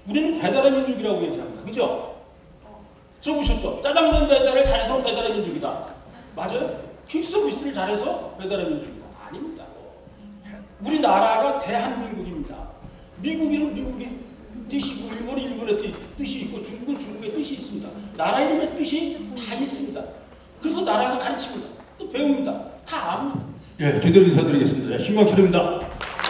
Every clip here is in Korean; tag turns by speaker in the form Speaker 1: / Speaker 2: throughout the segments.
Speaker 1: 우리는 배달의 민족이라고 얘기합니다. 그죠? 들어보셨죠? 짜장면 배달을 잘해서 배달의 민족이다. 맞아요? 퀵서비스를 잘해서 배달의 민족이다. 아닙니다. 우리나라가 대한민국입니다. 미국은 미국의 뜻이고 일본은 일본의 뜻이 있고 중국은 중국의 뜻이 있습니다. 나라 이름의 뜻이 다 있습니다. 그래서 나라에서 가르칩니다. 또 배웁니다. 다 압니다. 예, 제대로 인사드리겠습니다. 신광철입니다.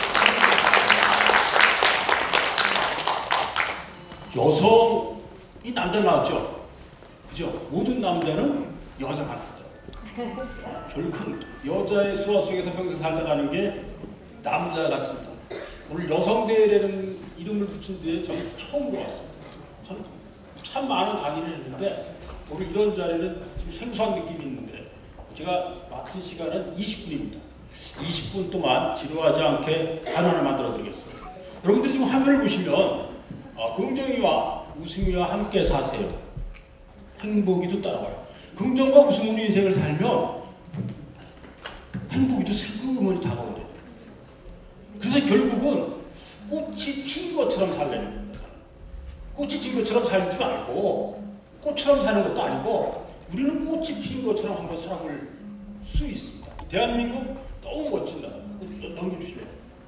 Speaker 1: 여성이 남자 낳았죠. 그죠? 모든 남자는 여자가 낳았죠. 결국 여자의 수화 속에서 평생 살다 가는 게 남자 같습니다. 오늘 여성대회라는 이름을 붙인 데에 저는 처음으로 왔습니다. 저는 참 많은 강의를 했는데 오늘 이런 자리는 좀 생소한 느낌이 있는데 제가 맡은 시간은 20분입니다. 20분 동안 지루하지 않게 단어를 만들어 드리겠습니다. 여러분들이 지금 화면을 보시면 긍정이와 웃음이와 함께 사세요. 행복이도 따라와요. 긍정과 웃음으로 인생을 살면 행복이도 슬그머니 다가온대요. 그래서 결국은 꽃이 핀 것처럼 살려는 겁니다. 꽃이 진 것처럼 살지 말고 꽃처럼 사는 것도 아니고 우리는 꽃이 핀 것처럼 한번 살아볼 수 있습니다. 대한민국 너무 멋진 나라입니다. 넘겨주실래요?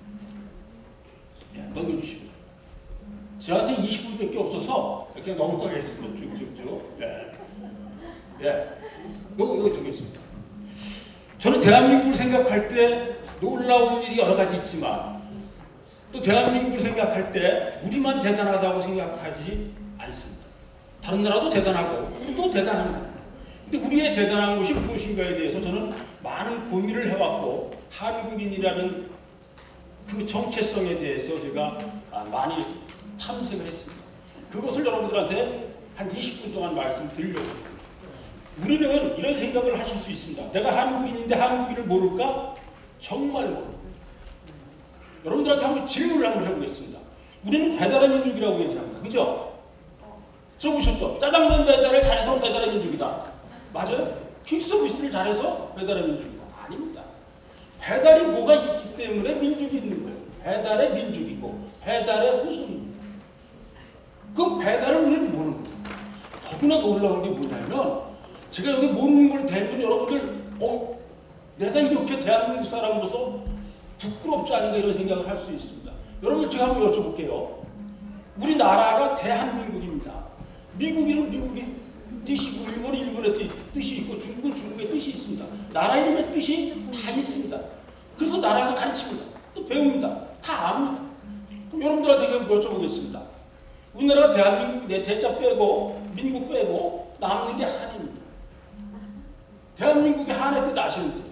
Speaker 1: 예, 넘겨주시고. 저한테 20분밖에 없어서 이렇게 넘어가겠습니다. 쭉쭉쭉. 예. 예. 여기 두겠습니다. 저는 대한민국을 생각할 때 놀라운 일이 여러 가지 있지만 또 대한민국을 생각할 때 우리만 대단하다고 생각하지 않습니다. 다른 나라도 대단하고 우리도 대단합니다. 근데 우리의 대단한 것이 무엇인가에 대해서 저는 많은 고민을 해왔고 한국인이라는 그 정체성에 대해서 제가 많이 탐색을 했습니다. 그것을 여러분들한테 한 20분 동안 말씀드리려고 합니다. 우리는 이런 생각을 하실 수 있습니다. 내가 한국인인데 한국인을 모를까? 정말 모릅니다. 여러분들한테 한번 질문을 한번 해보겠습니다. 우리는 배달의 민족이라고 얘기합니다. 그죠? 들어보셨죠? 짜장면 배달을 잘해서 배달의 민족이다. 맞아요? 퀵서비스를 잘해서 배달의 민족이다. 아닙니다. 배달이 뭐가 있기 때문에 민족이 있는 거예요. 배달의 민족이고 배달의 후손입니다. 그 배달을 우리는 모르는 거예요. 더구나 놀라운 게 뭐냐면 제가 여기 모르는 걸 대면 여러분들 내가 이렇게 대한민국 사람으로서 부끄럽지 않은가 이런 생각을 할 수 있습니다. 여러분들 제가 한번 여쭤볼게요. 우리나라가 대한민국입니다. 미국은 미국의 뜻이고 일본은 일본의 뜻이 있고 중국은 중국의 뜻이 있습니다. 나라 이름의 뜻이 다 있습니다. 그래서 나라에서 가르칩니다. 또 배웁니다. 다 압니다. 그럼 여러분들한테 여쭤보겠습니다. 우리나라가 대한민국 내 대자 빼고 민국 빼고 남는 게 한입니다. 대한민국의 한의 뜻 아시는데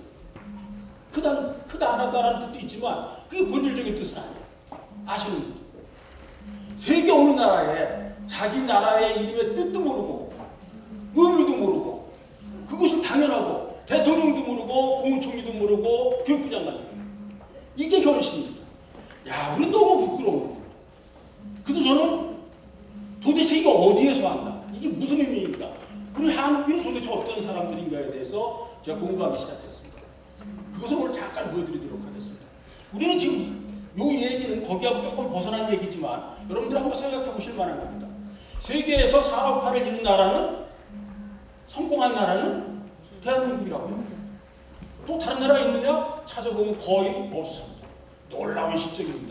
Speaker 1: 크다 하나다라는 뜻도 있지만 그게 본질적인 뜻은 아니에요. 아시는 분. 세계 어느 나라에 자기 나라의 이름의 뜻도 모르고 의미도 모르고 그것이 당연하고 대통령도 모르고 국무총리도 모르고 교육부 장관입니다. 이게 현실입니다. 야, 우리 너무 부끄러워요. 그래서 저는 도대체 이게 어디에서 왔나? 이게 무슨 의미입니까? 우리 한국인은 도대체 어떤 사람들인가에 대해서 제가 공부하기 시작했습니다. 그것을 오늘 잠깐 보여드리도록 하겠습니다. 우리는 지금 이 얘기는 거기하고 조금 벗어난 얘기지만 여러분들 한번 생각해 보실 만한 겁니다. 세계에서 산업화를 이룬 나라는 성공한 나라는 대한민국이라고 해요. 또 다른 나라가 있느냐? 찾아보면 거의 없습니다. 놀라운 실적입니다.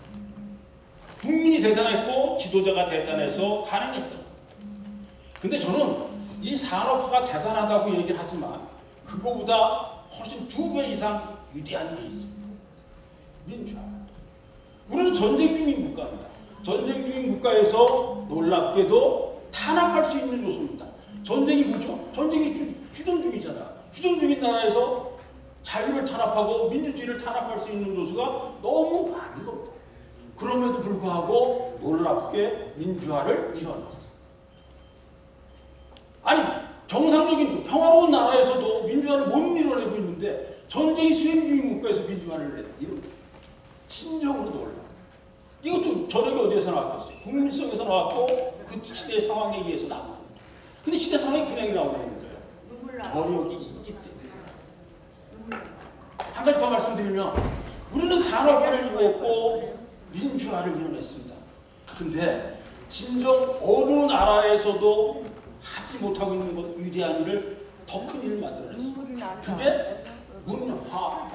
Speaker 1: 국민이 대단했고 지도자가 대단해서 가능했다. 근데 저는 이 산업화가 대단하다고 얘기를 하지만 그거보다 훨씬 2배 이상 위대한 게 있습니다. 민주화. 우리는 전쟁 중인 국가입니다. 전쟁 중인 국가에서 놀랍게도 탄압할 수 있는 요소입니다. 전쟁이 뭐죠? 전쟁이 휴전 중이잖아. 휴전 중인 나라에서 자유를 탄압하고 민주주의를 탄압할 수 있는 요소가 너무 많은 겁니다. 그럼에도 불구하고 놀랍게 민주화를 이뤄냈어요. 아니 정상적인 평화로운 나라에서도 민주화를 못 이뤄내고 있는데 전쟁이 수행 중인 국가에서 민주화를 이룬 친정으로 놀라. 이것도 저력이 어디에서 나왔겠어요? 국민성에서 나왔고 그 시대의 상황에 의해서 나온 겁니다. 근데 시대 상황이 그냥 나오는 거예요. 저력이 있기 때문에. 한 가지 더 말씀드리면 우리는 산업화를 이루었고 민주화를 이뤄냈습니다. 근데 진정 어느 나라에서도 하지 못하고 있는 것, 위대한 일을, 더 큰 일을 만들어냈습니다. 그게 문화.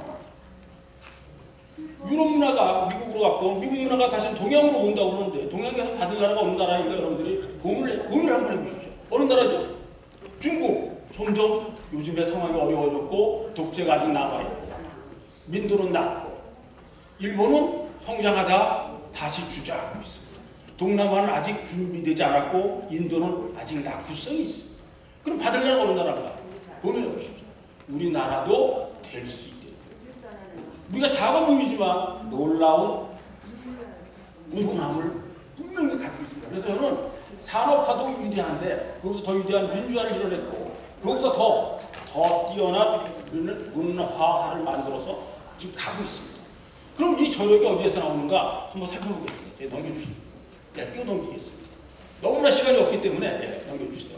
Speaker 1: 유럽 문화가 미국으로 갔고, 미국 문화가 다시 동양으로 온다고 그러는데, 동양에서 받은 나라가 어느 나라인가 여러분들이 고민을 한번 해보십시오. 어느 나라죠? 중국. 점점 요즘의 상황이 어려워졌고, 독재가 아직 남아있고, 민도는 낮고, 일본은 성장하다 다시 주저하고 있습니다. 동남아는 아직 준비되지 않았고, 인도는 아직 낙후성이 있습니다. 그럼 받을 나라가 어느 나라인가? 고민해 보십시오. 우리나라도 될 수 있다. 우리가 작아 보이지만 놀라운 궁금함을 분명히 가지고 있습니다. 그래서 저는 산업화도 위대한데 그것도 더 위대한 민주화를 이뤄냈고 그것보다 더 뛰어난 문화화를 만들어서 지금 가고 있습니다. 그럼 이 저력이 어디에서 나오는가 한번 살펴보겠습니다. 넘겨주시죠. 뛰어넘기겠습니다. 너무나 시간이 없기 때문에 넘겨주세요.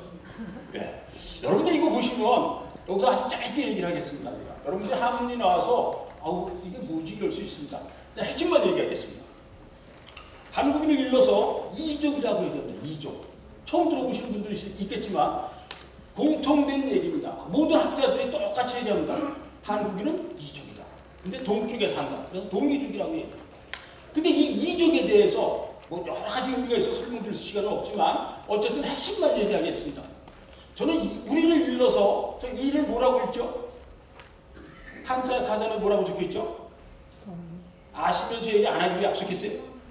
Speaker 1: 여러분들 이거 보시면 여기서 아주 짧게 얘기를 하겠습니다. 여러분들 한문이 나와서 아우 이게 뭐지 이럴 수 있습니다. 핵심만 얘기하겠습니다. 한국인을 일러서 이족이라고 얘기합니다. 이족. 처음 들어보시는 분들이 있겠지만 공통된 얘기입니다. 모든 학자들이 똑같이 얘기합니다. 한국인은 이족이다. 근데 동쪽에 산다. 그래서 동이족이라고 얘기합니다. 근데 이 이족에 대해서 뭐 여러 가지 의미가 있어 설명드릴 시간은 없지만 어쨌든 핵심만 얘기하겠습니다. 저는 우리를 일러서 저 이를 뭐라고 읽죠? 한자 사전에 뭐라고 적혀있죠? 아시면서 얘기 안 하기로 약속했어요?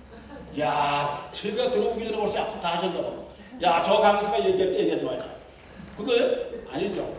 Speaker 1: 야, 제가 들어오기 전에 벌써 약속 다 하셨나 봐. 야, 저 강사가 얘기할 때 얘기하지 말자. 그거예요? 아니죠.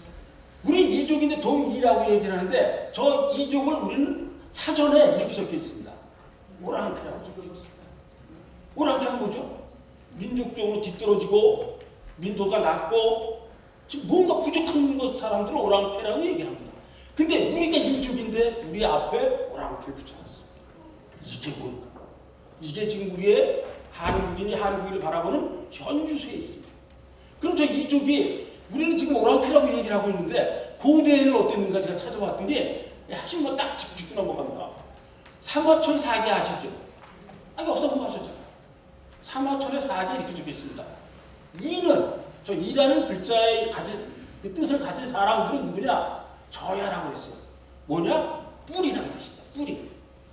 Speaker 1: 우리 이족인데 동이라고 얘기를 하는데 저 이족을 우리는 사전에 이렇게 적혀있습니다. 오랑캐라고 적혀있습니다. 오랑캐가 뭐죠? 민족적으로 뒤떨어지고 민도가 낮고 지금 뭔가 부족한 것 사람들을 오랑캐라고 얘기합니다. 근데 우리가 이족인데 우리 앞에 오랑캐를 붙여놨습니다. 이게 뭘까? 이게 지금 우리의 한국인이 한국인을 바라보는 현주소에 있습니다. 그럼 저 이족이 우리는 지금 오랑캐라고 얘기를 하고 있는데 고대에는 어땠는가 제가 찾아봤더니 하신 거 딱 짚고 넘어갑니다. 삼화천 사기 아시죠? 아니 어디서 공부하셨잖아요. 삼화천의 사기 이렇게 적혀있습니다. 이는 저 이라는 글자의 그 뜻을 가진 사람들은 누구냐? 저야라고 했어요. 뭐냐? 뿔이라는 뜻이다. 뿔이.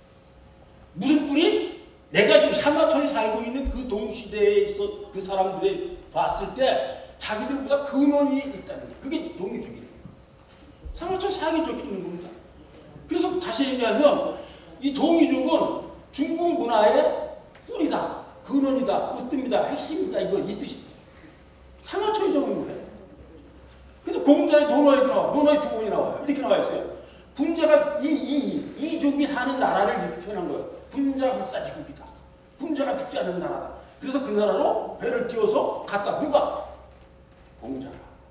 Speaker 1: 무슨 뿔이? 내가 지금 삼화천에 살고 있는 그 동시대에 있어 그 사람들이 봤을 때 자기들보다 근원이 있다는 거예요. 그게 동이족이에요. 삼화천 사기 적혀 있는 겁니다. 그래서 다시 얘기하면 이 동이족은 중국 문화의 뿔이다, 근원이다, 으뜸이다, 핵심이다 이거 이 뜻이다. 삼화천이 적은 거예요. 근데 공자의 논어에 들어와, 논어에 두 번이 나와요. 이렇게 나와 있어요. 군자가 이족이 사는 나라를 이렇게 표현한 거예요. 군자불사지국이다. 군자가 죽지 않는 나라다. 그래서 그 나라로 배를 띄워서 갔다. 누가? 공자가.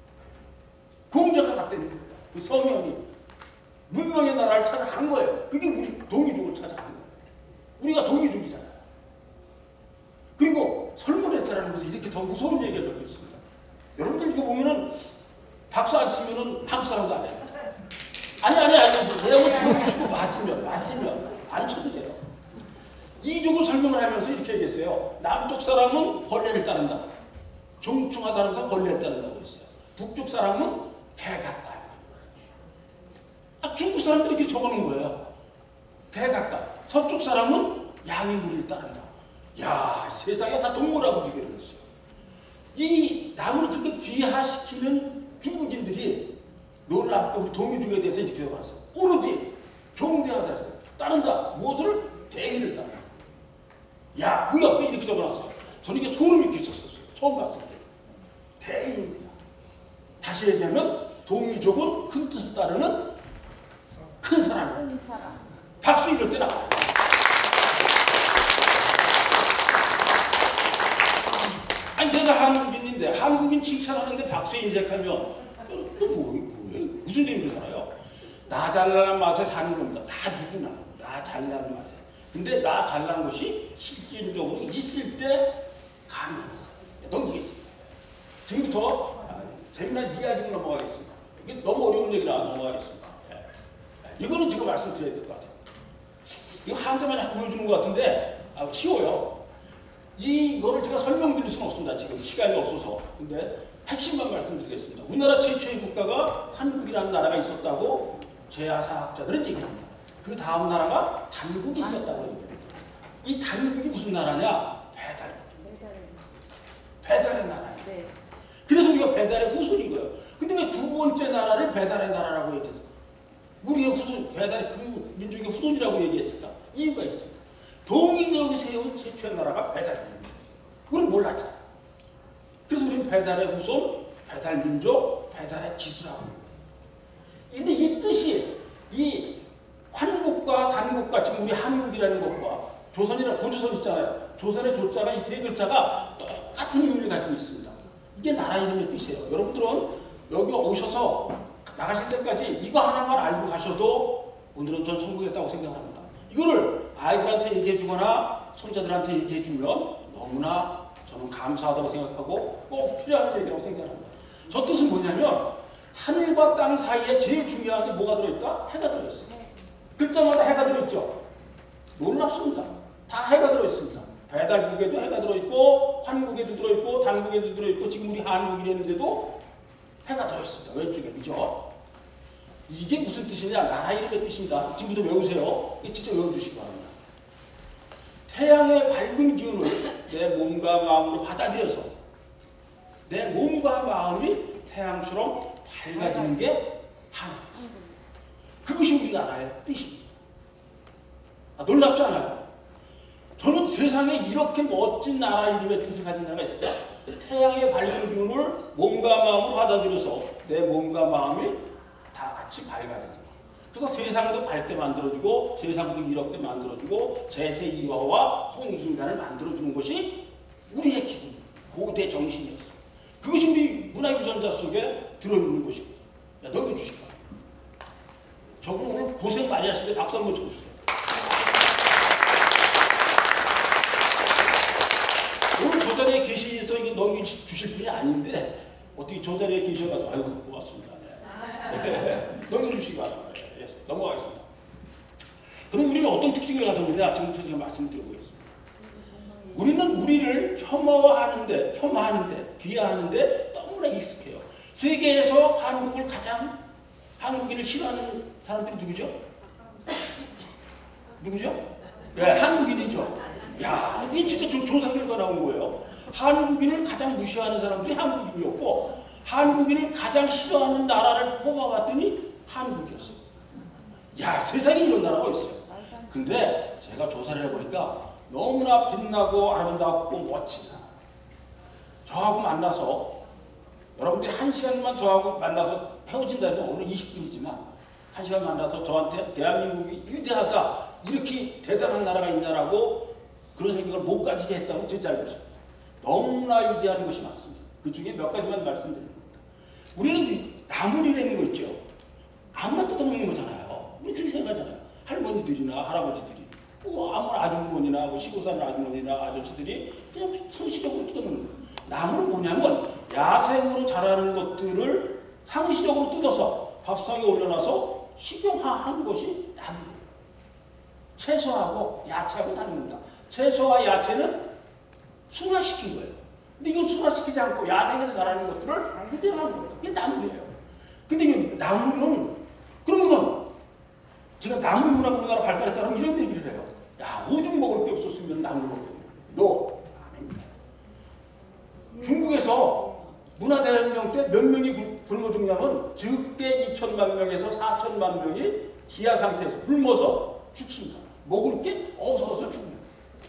Speaker 1: 공자가 갔다는 거예요. 그 성현이 문명의 나라를 찾아간 거예요. 그게 우리 동이족을 찾아간 거예요. 우리가 동이족이잖아요. 그리고 설문했다라는 것은 이렇게 더 무서운 얘기가 적혀 있습니다. 여러분들 이거 보면은 박수 안 치면은 한국 사람도 안 해요. 아니 내용을 들어보시고 맞으면 안 쳐도 돼요. 이족을 설명을 하면서 이렇게 얘기했어요. 남쪽 사람은 벌레를 따른다. 종충하다면서 벌레를 따른다고 했어요. 북쪽 사람은 개 같다. 중국 사람들이 이렇게 적어놓은 거예요. 개 같다. 서쪽 사람은 양의 무리를 따른다. 야, 세상에 다 동물하고 비교를 했어요. 이 남을 그렇게 비하시키는 중국인들이 놀랍게 우리 동이족에 대해서 이렇게 적어놨어요. 오로지 종대하다 했어요. 따른다. 무엇을? 대의를 따른다. 야, 그 옆에 이렇게 적어놨어요. 저는 이게 소름이 끼쳤었어요. 처음 봤을 때. 대의입니다. 다시 얘기하면 동이족은 큰 뜻을 따르는 큰 사람. 박수 이럴 때 나와요. 아니 내가 한국인인데 한국인 칭찬하는데 박수에 인색하면 또 뭐예요? 무슨 재미로 살아요? 나 잘나는 맛에 사는 겁니다. 다 누구나 나 잘나는 맛에. 근데 나 잘난 것이 실질적으로 있을 때 가능한 거죠. 넘기겠습니다. 지금부터 재미난 이야기로 넘어가겠습니다. 이게 너무 어려운 얘기라 넘어가겠습니다. 이거는 제가 말씀드려야 될 것 같아요. 이거 한자만 자꾸 보여주는 것 같은데 쉬워요. 이거를 제가 설명드릴 수는 없습니다. 지금 시간이 없어서. 근데 핵심만 말씀드리겠습니다. 우리나라 최초의 국가가 한국이라는 나라가 있었다고 제야사학자들은 얘기합니다. 그 다음 나라가 단국이 있었다고 얘기합니다. 이 단국이 무슨 나라냐? 배달의 나라예요.
Speaker 2: 네.
Speaker 1: 그래서 우리가 배달의 후손인 거예요. 근데 왜 두 번째 나라를 배달의 나라라고 얘기했어? 우리의 후손, 배달의 그 민족의 후손이라고 얘기했을까? 이유가 있습니다. 동이족이 세운 최초의 나라가 배달입니다. 우리는 몰랐잖아. 그래서 우리는 배달의 후손, 배달 민족, 배달의 기수라고 합니다. 근데 이 뜻이 이 환국과 단국과 지금 우리 한국이라는 것과 조선이라 고조선 있잖아요. 조선의 조자가 이 세 글자가 똑같은 의미를 가지고 있습니다. 이게 나라 이름의 뜻이에요. 여러분들은 여기 오셔서 나가실 때까지 이거 하나만 알고 가셔도 오늘은 전 성공했다고 생각합니다. 이거를 아이들한테 얘기해 주거나 손자들한테 얘기해 주면 너무나 저는 감사하다고 생각하고 꼭 필요한 얘기라고 생각합니다. 저 뜻은 뭐냐면 하늘과 땅 사이에 제일 중요한 게 뭐가 들어있다? 해가 들어있어요. 글자마다 해가 들어있죠? 놀랍습니다. 다 해가 들어있습니다. 배달국에도 해가 들어있고 환국에도 들어있고 단국에도 들어있고 지금 우리 한국이랬는데도 해가 들어있습니다. 왼쪽에. 그죠? 이게 무슨 뜻이냐? 나라 이름의 뜻입니다. 지금부터 외우세요. 직접 외워주시기 바랍니다. 태양의 밝은 기운을 내 몸과 마음으로 받아들여서 내 몸과 마음이 태양처럼 밝아지는 게 하나. 그것이 우리나라의 뜻입니다. 놀랍지 않아요? 저는 세상에 이렇게 멋진 나라 이름의 뜻을 가진 나라가 있을까? 태양의 밝은 기운을 몸과 마음으로 받아들여서 내 몸과 마음이 다 같이 밝아지는 거예요. 그래서 세상도 밝게 만들어주고 세상도 이롭게 만들어주고 제세이화와 홍익인간을 만들어주는 것이 우리의 기분, 고대 정신이었어요. 그것이 우리 문화유전자 속에 들어있는 것입니다. 넘겨주시기 바랍니다. 저분 오늘 고생 많이 하시는데 박수 한번 쳐주세요. 오늘 저 자리에 계시서 이거 넘겨주실 분이 아닌데 어떻게 저 자리에 계셔가지고 아이고 고맙습니다. 네. 넘겨주시기 바랍니다. 네. 넘어가겠습니다. 그럼 우리는 어떤 특징을 가지고 있느냐? 지금부터 제가 말씀드려보겠습니다. 우리는 우리를 폄하하는데 비하하는데 너무나 익숙해요. 세계에서 한국인을 싫어하는 사람들이 누구죠? 누구죠? 네, 한국인이죠. 야, 이게 진짜 조사 결과 나온 거예요. 한국인을 가장 무시하는 사람들이 한국인이었고 한국인을 가장 싫어하는 나라를 뽑아봤더니 한국이었어요. 야, 세상에 이런 나라가 있어요. 근데 제가 조사를 해보니까 너무나 빛나고 아름답고 멋진 나라. 저하고 만나서 여러분들이 1시간만 저하고 만나서 헤어진다면 오늘 20분이지만 1시간 만나서 저한테 대한민국이 위대하다, 이렇게 대단한 나라가 있냐라고 그런 생각을 못 가지게 했다고 진짜 알고 있습니다. 너무나 위대한 것이 많습니다. 그 중에 몇 가지만 말씀드립니다. 우리는 나물이라는 거 있죠. 아무나 뜯어먹는 거잖아요. 우리 그렇게 생각하잖아요. 할머니들이나 할아버지들이 아무나 아주머니나 시골 사는 아주머니나 아저씨들이 그냥 상시적으로 뜯어먹는 거예요. 나물은 뭐냐면 야생으로 자라는 것들을 상시적으로 뜯어서 밥상에 올려놔서 식용화한 것이 나물이에요. 채소하고 야채하고 다릅니다. 채소와 야채는 순화시킨 거예요. 근데 이걸 순화시키지 않고 야생에서 자라는 것들을 그대로 하는 겁니다. 그게 나물이에요. 근데 이 나물은 그러면 제가 나물 문화가 우리나라 발달했다면 이런 얘기를 해요. 야, 오줌 먹을 게 없었으면 나물 먹겠네. 너 아닙니다. 중국에서 문화대혁명 때 몇 명이 굶어 죽냐면 적게 2천만 명에서 4천만 명이 기아 상태에서 굶어서 죽습니다. 먹을 게 없어서 죽습니다.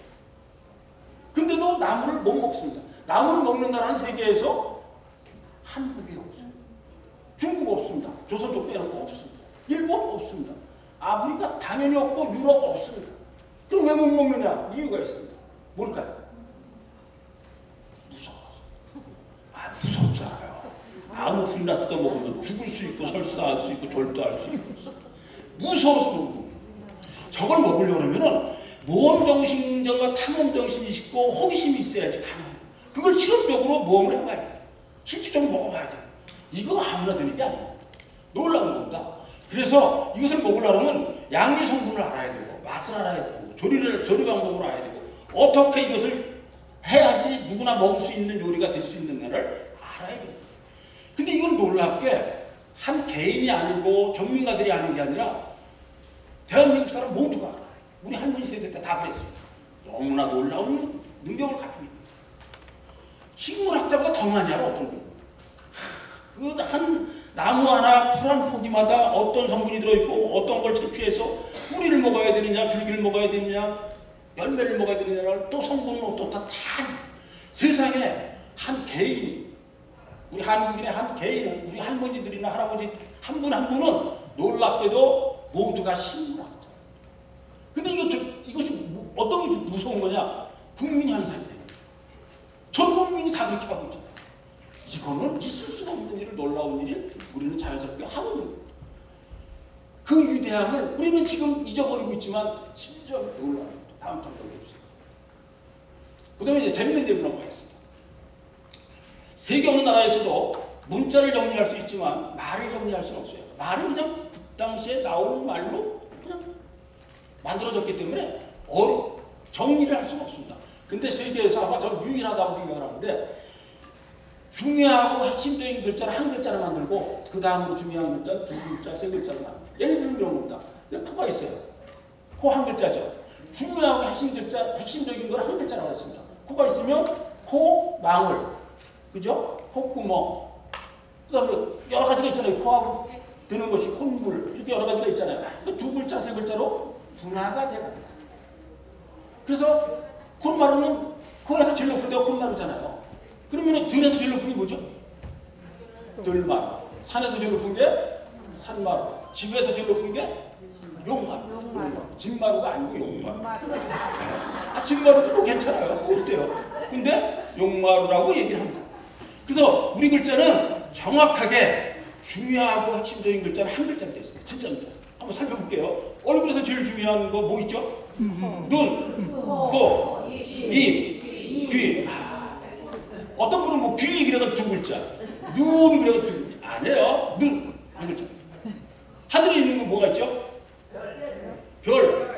Speaker 1: 근데도 나물을 못 먹습니다. 나물을 먹는 나라는 세계에서 한국이 없어요. 중국 없습니다. 조선 쪽 빼놓고 없습니다. 일본 없습니다. 아프리카 당연히 없고 유럽 없습니다. 그럼 왜 못 먹느냐? 이유가 있습니다. 뭘까요? 무서워서. 무섭잖아요. 아무 풀이나 뜯어 먹으면 죽을 수 있고 설사할 수 있고 절도할 수 있고 무서워서 못 먹는. 저걸 먹으려면 모험정신과 탐험정신이 있고 호기심이 있어야지 가능해요. 그걸 실험적으로 모험을 해봐야 돼요. 실질적으로 먹어봐야 돼요. 이거 아무나 되는 게 아니에요. 놀라운 겁니다. 그래서 이것을 먹으려면 양의 성분을 알아야 되고 맛을 알아야 되고 조리 방법을 알아야 되고 어떻게 이것을 해야지 누구나 먹을 수 있는 요리가 될 수 있는 거를 알아야 돼요. 근데 이건 놀랍게 한 개인이 아니고 전문가들이 아는 게 아니라 대한민국 사람 모두가 알아요. 우리 할머니 세대 때 다 그랬어요. 너무나 놀라운 능력을 가지고 있는 식물학자보다 더 많이 알아. 어떤 거. 그 한 나무 하나 풀 한 포기마다 어떤 성분이 들어있고 어떤 걸 채취해서 뿌리를 먹어야 되느냐 줄기를 먹어야 되느냐 열매를 먹어야 되느냐를 또 성분은 어떻다 다 세상에 한 개인이 우리 한국인의 한 개인은 우리 할머니들이나 할아버지 한 분 한 분은 놀랍게도 모두가 식물학자. 근데 이것이 어떤 게 무서운 거냐? 국민 현상이에요. 전 국민이 다 그렇게 하고 있잖아요. 이거는 있을 수가 없는 일을 놀라운 일을 우리는 자연스럽게 하고 있는 거예요. 그 위대함을 우리는 지금 잊어버리고 있지만 진짜 놀라워요. 다음 장 보여주세요. 그 다음에 이제 재밌는 내용을 넘어가겠습니다. 세계 어느 나라에서도 문자를 정리할 수 있지만 말을 정리할 수는 없어요. 말은 그냥 그 당시에 나오는 말로 그냥 만들어졌기 때문에 정리를 할 수가 없습니다. 근데 세계에서 아마 저 유일하다고 생각을 하는데 중요하고 핵심적인 글자를 한 글자로 만들고 그 다음으로 중요한 글자는 두 글자, 세 글자로 만듭니다. 예를 들면 이런 겁니다. 코가 있어요. 코 한 글자죠. 중요하고 핵심적인 걸 한 글자라고 했습니다. 코가 있으면 코, 망울, 그죠? 콧구멍. 그 다음에 여러 가지가 있잖아요. 코하고 드는 것이 콧물 이렇게 여러 가지가 있잖아요. 그 두 글자, 세 글자로 분화가 돼갑니다. 그래서 콧마루는 코에서 제일 높은 데가 콧마루잖아요. 그러면 들에서 제일 높은 게 뭐죠? 들마루. 산에서 제일 높은 게 산마루. 집에서 제일 높은 게 용마루. 집마루가 아니고 용마루. 집마루도 뭐 괜찮아요. 뭐 어때요? 근데 용마루라고 얘기를 합니다. 그래서 우리 글자는 정확하게 중요하고 핵심적인 글자는 한 글자로 되어 있습니다. 진짜입니다. 한번 살펴볼게요. 얼굴에서 제일 중요한 거 뭐 있죠? 눈, 코, 입, 귀. 어떤 분은 뭐 귀 그래가 두 글자, 눈 그래가 두 글자. 아니에요. 눈 한 글자. 하늘에 있는 거 뭐가 있죠? 별,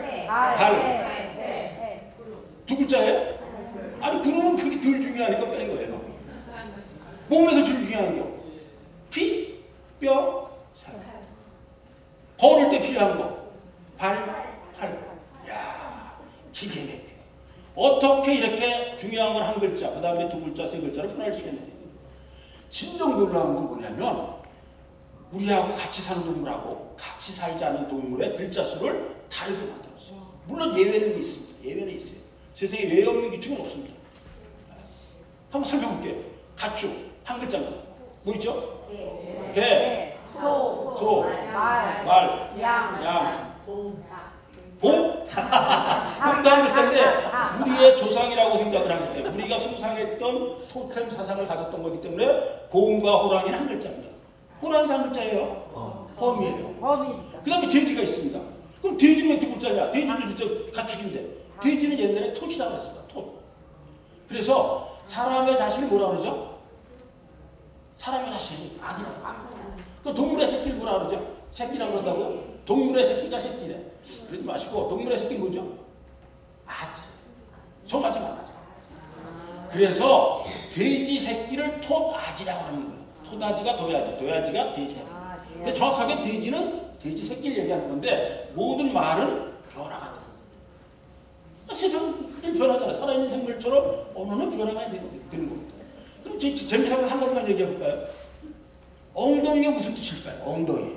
Speaker 1: 달. 두 글자예요? 아니 그러면 그게 덜 중요하니까 빼는 거예요. 몸에서 제일 중요한 거 피, 뼈, 살. 걸을 때 필요한 거 발, 팔. 야, 기계 막혀. 어떻게 이렇게 중요한 건 한 글자, 그 다음에 두 글자, 세 글자로 분할시켰는데 진정 놀라운 건 뭐냐면 우리하고 같이 사는 동물하고 같이 살지 않은 동물의 글자 수를 다르게 만들었어요. 물론 예외는 있습니다. 예외는 있어요. 세상에 예외 없는 기축은 없습니다. 한번 살펴볼게요. 가축 한 글자입니다. 뭐 있죠? 개, 소, 말, 양, 봄? 봄도 한 글자인데 우리의 조상이라고 생각을 하기 때문에 우리가 숭상했던 토템 사상을 가졌던 거기 때문에 곰과 호랑이는 한 글자입니다. 호랑이도 한 글자예요. 범이에요. 그 다음에 돼지가 있습니다. 그럼 돼지는 왜 두 글자냐? 돼지도 진짜 가축인데 돼지는 옛날에 톳이라고 했습니다. 톳. 그래서 사람의 자식을 뭐라 그러죠? 사람의 자식이 아기라고 합니다. 그 동물의 새끼를 뭐라 그러죠? 새끼라고 그런다고요? 동물의 새끼가 새끼래. 그러지 마시고 동물의 새끼는 뭐죠? 아지. 송아지 말아지. 그래서 돼지 새끼를 톳아지라고 하는 거예요. 톳아지가 도야지, 도야지가 돼지가 됩니다. 근데 정확하게 돼지는 돼지 새끼를 얘기하는 건데 모든 말은 변화가 돼요. 세상은 변하잖아요. 살아있는 생물처럼 언어는 변화가 되는 겁니다. 그럼 재미삼아 한 가지만 얘기해 볼까요? 엉덩이가 무슨 뜻일까요? 엉덩이.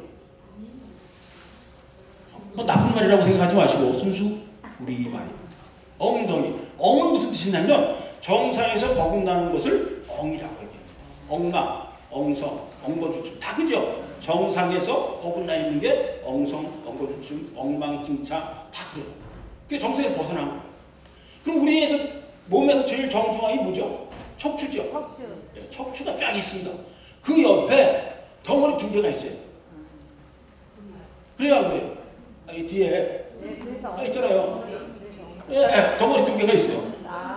Speaker 1: 뭐 나쁜 말이라고 생각하지 마시고 순수 우리 말입니다. 엉덩이. 엉은 무슨 뜻이냐면 정상에서 거듭나는 것을 엉이라고 얘기해요. 엉망, 엉성, 엉거주춤 다 그죠? 정상에서 어긋나 있는 게 엉성, 엉거주춤, 엉망진창 다 그래요. 그게 정상에서 벗어난 거예요. 그럼 우리에서 몸에서 제일 정중앙이 뭐죠? 척추죠. 척추. 네, 척추가 쫙 있습니다. 그 옆에 덩어리 두 개가 있어요. 그래요, 안 그래요? 이 뒤에 있잖아요. 예, 덩어리 두 개가 있어요.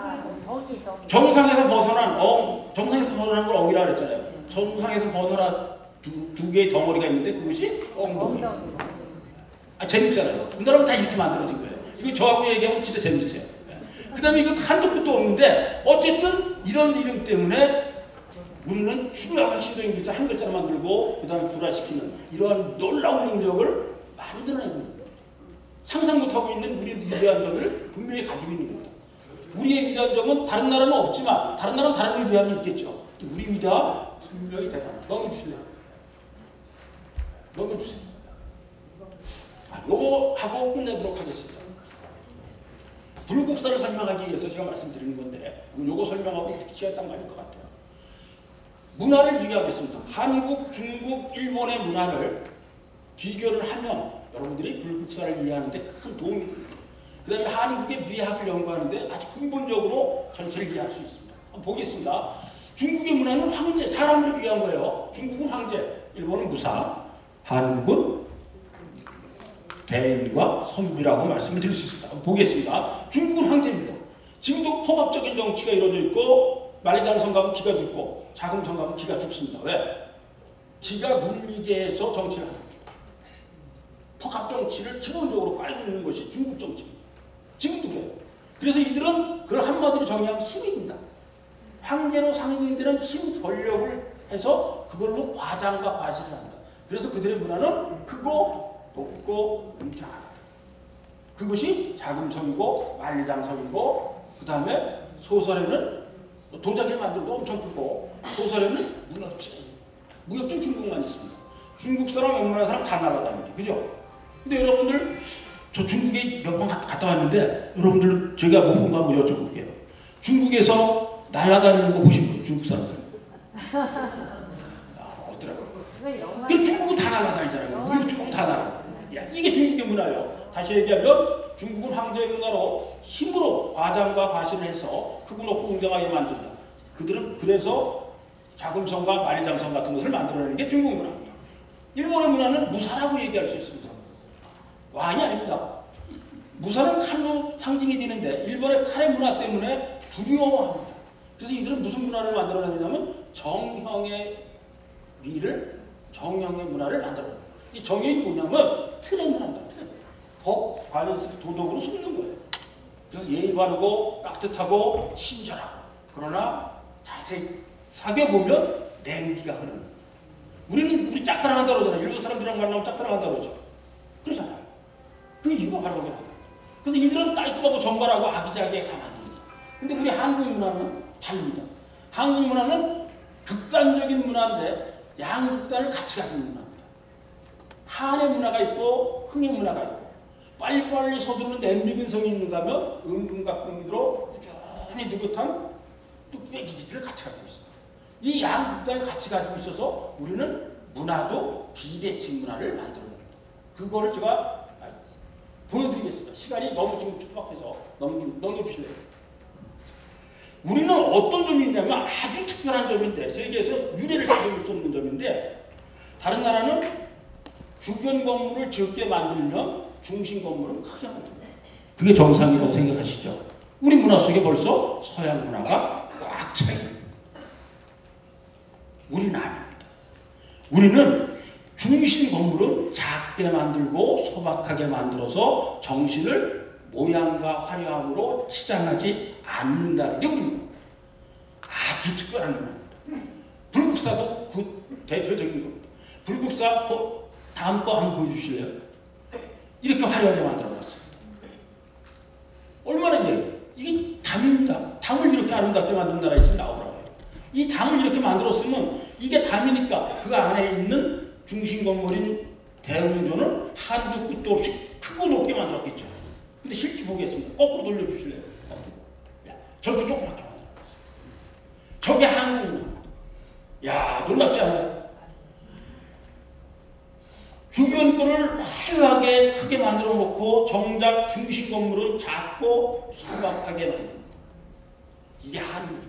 Speaker 1: 정상에서 벗어난 정상에서 벗어난 걸 엉이라고 그랬잖아요. 정상에서 벗어난 두 개의 덩어리가 있는데 그것이 엉덩이예요. 재밌잖아요. 우리나라는 다 이렇게 만들어진 거예요. 이거 저하고 얘기하면 진짜 재밌어요. 그 다음에 이거 한도 끝도 없는데 어쨌든 이런 이름 때문에 우리는 중요한 핵심적인 글자 한 글자로 만들고 그 다음에 분화시키는 이러한 놀라운 능력을 만들어내고 있는 거예요. 상상 못하고 있는 우리 위대한 점을 분명히 가지고 있는 겁니다. 우리의 위대한 점은 다른 나라는 없지만 다른 나라는 다른 위대함이 있겠죠. 우리 위대함 분명히 대단합니다. 넘겨주실래요? 넘겨주세요. 요거 하고 끝내도록 하겠습니다. 불국사를 설명하기 위해서 제가 말씀드리는 건데 요거 설명하고 시간이 딱 맞을 것 같아요. 문화를 비교하겠습니다. 한국, 중국, 일본의 문화를 비교를 하면 여러분들이 불국사를 이해하는 데 큰 도움이 됩니다. 그 다음에 한국의 미학을 연구하는데 아주 근본적으로 전체를 이해할 수 있습니다. 한번 보겠습니다. 중국의 문화는 황제, 사람으로 비교한 거예요. 중국은 황제, 일본은 무사, 한국은 대인과 선비라고 말씀을 드릴 수 있습니다. 한번 보겠습니다. 중국은 황제입니다. 지금도 포갑적인 정치가 이루어져 있고 만리장성 가면 기가 죽고 자금성 가면 기가 죽습니다. 왜? 기가 눌리게 해서 정치를 합니다. 포갑 정치를 기본적으로 깔고 있는 것이 중국 정치입니다. 지금도 그래요. 그래서 이들은 그걸 한마디로 정의하면 힘입니다. 황제로 상징되는 힘, 권력을 해서 그걸로 과장과 과시를 합니다. 그래서 그들의 문화는 크고 높고 웅장합니다. 그것이 자금성이고 만리장성이고 그 다음에 소설에는 도자기를 만들어도 엄청 크고 소설에는 무협지. 무협지는 중국만 있습니다. 중국 사람 웬만한 사람 다 날아다닙니다. 그죠? 근데 여러분들 저 중국에 몇 번 갔다 왔는데 여러분들 제가 못 본 거 한번 여쭤볼게요. 중국에서 날아다니는 거 보신 분 중국 사람들? 없더라고요. 그 중국은 다 날아다니잖아요. 무협지국은 다 날아다녀요. 이게 중국의 문화예요. 다시 얘기하면 중국은 황제의 문화로 힘으로 과장과 과시를 해서 크고 높고 웅장하게 만든다. 그들은 그래서 자금성과 만리장성 같은 것을 만들어내는 게 중국 문화입니다. 일본의 문화는 무사라고 얘기할 수 있습니다. 왕이 아닙니다. 무사는 칼로 상징이 되는데 일본의 칼의 문화 때문에 두려워합니다. 그래서 이들은 무슨 문화를 만들어내냐면 정형의 미를, 정형의 문화를 만들어냅니다. 이 정형이 뭐냐면 틀의 문화입니다. 틀의. 법, 관습, 도덕으로 숨는 거예요. 그래서 예의 바르고 깍듯하고 친절하고 그러나 자세히 사귀어보면 냉기가 흐르는. 우리 짝사랑한다 그러잖아요. 일본 사람들이랑 만나면 짝사랑한다 그러죠. 그러잖아요. 그 이유가 바로 거기다. 그래서 이들은 깔끔하고 정갈하고 아기자기하게 다 만듭니다. 근데 우리 한국 문화는 다릅니다. 한국 문화는 극단적인 문화인데 양극단을 같이 가진 문화입니다. 한의 문화가 있고 흥의 문화가 있고 빨리빨리 서두르는 냄비근성이 있는가 하면 은근각근으로 꾸준히 느긋한 뚝배기 기질을 같이 가지고 있습니다. 이 양극단을 같이 가지고 있어서 우리는 문화도 비대칭 문화를 만들어냅니다. 그거를 제가 보여드리겠습니다. 시간이 너무 지금 촉박해서 넘겨주실래요? 우리는 어떤 점이 있냐면 아주 특별한 점인데 세계에서 유례를 찾아볼 수 없는 점인데 다른 나라는 주변 건물을 적게 만들면 중심 건물은 크게 만듭니다. 그게 정상이라고 생각하시죠? 우리 문화 속에 벌써 서양 문화가 꽉 차 있습니다. 우리는 아닙니다. 우리는 중심 건물은 작게 만들고 소박하게 만들어서 정신을 모양과 화려함으로 치장하지 않는다는 게 우리입니다. 아주 특별한 문화입니다. 불국사도 그 대표적인 겁니다. 불국사 다음 거 한번 보여주실래요? 이렇게 화려하게 만들어놨어요. 얼마나 얘기해요? 이게 담입니다. 담을 이렇게 아름답게 만든 나라에 있으면 나오라고 해요. 이 담을 이렇게 만들었으면 이게 담이니까 그 안에 있는 중심 건물인 대웅조는 한두 끝도 없이 크고 높게 만들었겠죠. 근데 실제 보겠습니다. 거꾸로 돌려주실래요? 저렇게 조그맣게 만들었어요. 저게 한국입니다. 야, 놀랍지 않아요? 주변 거를 화려하게 크게 만들어 놓고 정작 중심 건물은 작고 소박하게 만듭니다. 이게 한국입니다.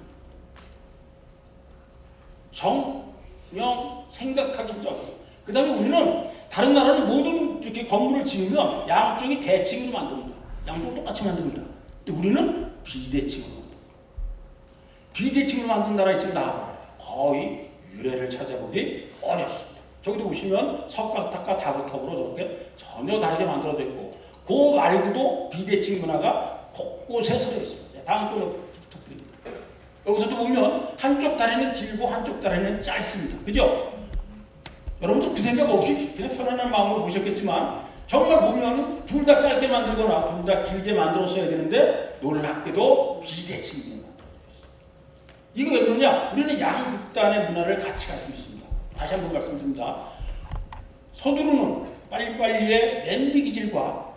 Speaker 1: 정령 생각하기 적. 그 다음에 우리는 다른 나라는 모든 이렇게 건물을 지으면 양쪽이 대칭으로 만듭니다. 양쪽 똑같이 만듭니다. 근데 우리는 비대칭으로 만듭니다. 비대칭으로 만든 나라 있으면 나와봐요. 거의 유래를 찾아보기 어렵습니다. 저기도 보시면 석가탑과 다구탑으로 저렇게 전혀 다르게 만들어져 있고 그 말고도 비대칭 문화가 곳곳에 서려 있습니다. 다음 거 부탁드립니다. 여기서도 보면 한쪽 다리는 길고 한쪽 다리는 짧습니다. 그죠? 여러분들 그 생각 없이 그냥 편안한 마음으로 보셨겠지만 정말 보면 둘 다 짧게 만들거나 둘 다 길게 만들었어야 되는데 놀랍게도 비대칭으로 만들어졌습니다. 이거 왜 그러냐? 우리는 양극단의 문화를 같이 가지고 있습니다. 다시 한번 말씀드립니다. 서두르는 빨리빨리의 냄비 기질과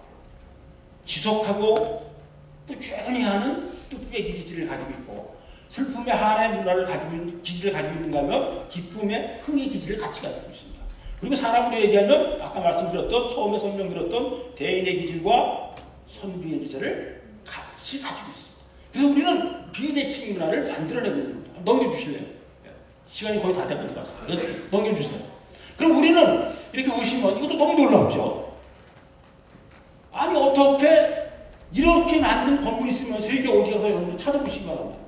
Speaker 1: 지속하고 꾸준히 하는 뚝배기 기질을 가지고 있고, 슬픔의 한의 문화를 가지고 있는 기질을 가지고 있는가 하면 기쁨의 흥의 기질을 같이 가지고 있습니다. 그리고 사람으로 얘기하면 아까 말씀드렸던 처음에 설명드렸던 대인의 기질과 선비의 기질을 같이 가지고 있습니다. 그래서 우리는 비대칭 문화를 만들어내고 있는 겁니다. 넘겨주실래요? 시간이 거의 다 돼가는 것 같습니다. 넘겨주세요. 그럼 우리는 이렇게 보시면 이것도 너무 놀랍죠? 아니 어떻게 이렇게 만든 건물이 있으면 세계 어디 가서 여러분들 찾아보시기 바랍니다.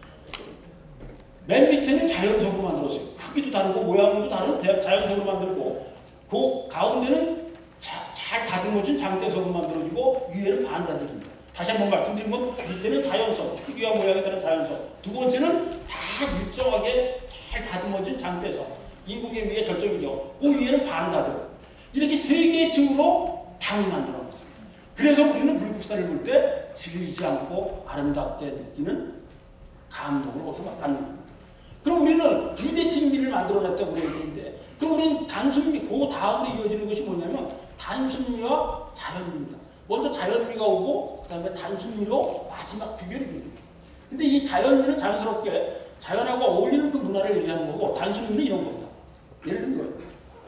Speaker 1: 맨 밑에는 자연석으로 만들었어요. 크기도 다르고 모양도 다른 자연석으로 만들고, 그 가운데는 잘 다듬어진 장대석으로 만들어지고 위에는 반다들입니다. 다시 한번 말씀드리면 밑에는 자연석, 크기와 모양이 다른 자연석, 두 번째는 다 일정하게 잘 다듬어진 장대석, 인국의 위에 절정이죠. 그 위에는 반다들. 이렇게 세 개의 층으로 당을 만들어놨습니다. 그래서 우리는 불국사를 볼 때 질리지 않고 아름답게 느끼는 감동을 거기서 받는 겁니다. 그럼 우리는 비대칭미를 만들어냈다고 얘기했는데, 그럼 우리는 단순미, 그 다음으로 이어지는 것이 뭐냐면 단순미와 자연미입니다. 먼저 자연미가 오고 그 다음에 단순미로 마지막 귀결이 됩니다. 근데 이 자연미는 자연스럽게 자연하고 어울리는 그 문화를 얘기하는 거고, 단순미는 이런 겁니다. 예를 든 거예요.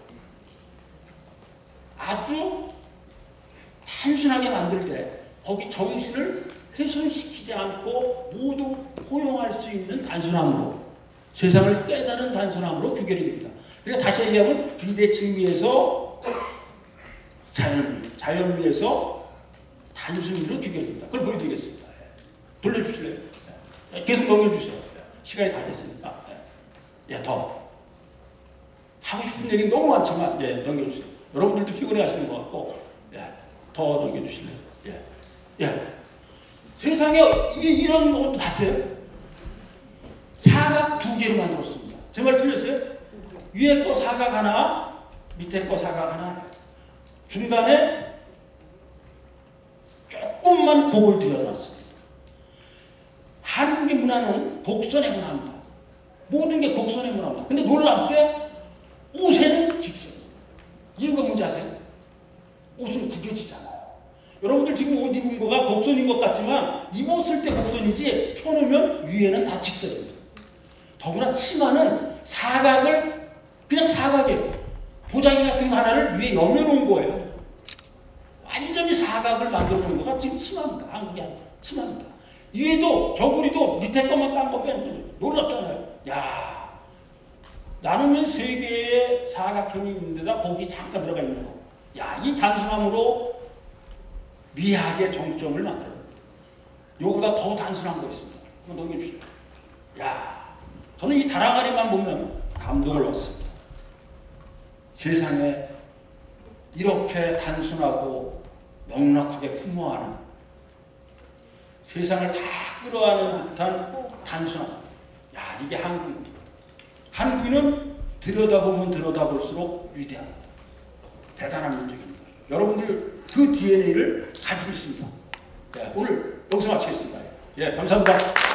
Speaker 1: 아주 단순하게 만들 때 거기 정신을 훼손시키지 않고 모두 포용할 수 있는 단순함으로, 세상을 깨달은 단순함으로 규결이 됩니다. 그러니까 다시 얘기하면 비대칭미에서 자연미, 자연미에서 단순미로 규결됩니다. 그걸 보여드리겠습니다. 돌려주실래요? 계속 넘겨주세요. 시간이 다 됐으니까. 더 하고 싶은 얘기는 너무 많지만 넘겨주세요. 여러분들도 피곤해 하시는 것 같고 더 넘겨주실래요? 세상에 이런 옷 봤어요? 사각 두 개로 만들었습니다. 제 말 틀렸어요? 위에 거 사각 하나, 밑에 거 사각 하나, 중간에 조금만 곡을 들여놨습니다. 한국의 문화는 곡선의 문화입니다. 모든 게 곡선의 문화입니다. 근데 놀랍게 옷에는 직선. 이유가 뭔지 아세요? 옷은 구겨지잖아요. 여러분들 지금 옷 입은 거가 곡선인 것 같지만 입었을 때 곡선이지 펴놓으면 위에는 다 직선입니다. 더구나 치마는 사각을 그냥 사각이에요. 보자기 같은 거 하나를 위에 여며놓은 거예요. 완전히 사각을 만들어 놓은 거가 지금 치마입니다. 한국의 치마입니다. 위에도 저고리도 밑에 것만 딴 거 빼는 거죠. 놀랍잖아요. 야, 나누면 세 개의 사각형이 있는 데다 거기 잠깐 들어가 있는 거. 야, 이 단순함으로 미학의 정점을 만들어냅니다. 요거보다 더 단순한 거 있습니다. 한번 넘겨주시죠. 야, 저는 이 다랑아리만 보면 감동을 받습니다. 세상에 이렇게 단순하고 넉넉하게 풍부하는, 세상을 다 끌어안는 듯한 단순함. 야, 이게 한국입니다. 한국인은 들여다보면 들여다볼수록 위대합니다. 대단한 민족입니다. 여러분들 그 DNA를 가지고 있습니다. 오늘 여기서 마치겠습니다. 감사합니다.